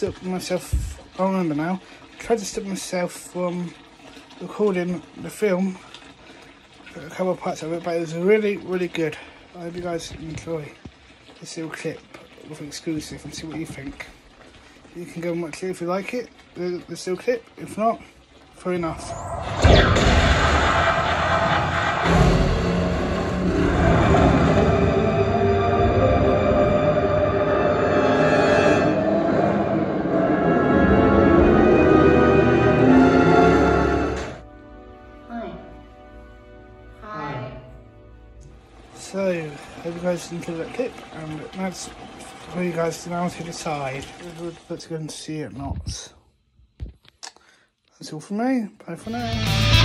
stop myself, I remember now, I tried to stop myself from recording the film, a couple of parts of it, but it was really, really good. I hope you guys enjoy this little clip of exclusive and see what you think. You can go and watch it if you like it, the still clip. If not, fair enough. So, hope you guys enjoyed that clip, and that's for you guys to now to decide whether to go and see it or not. That's all from me. Bye for now.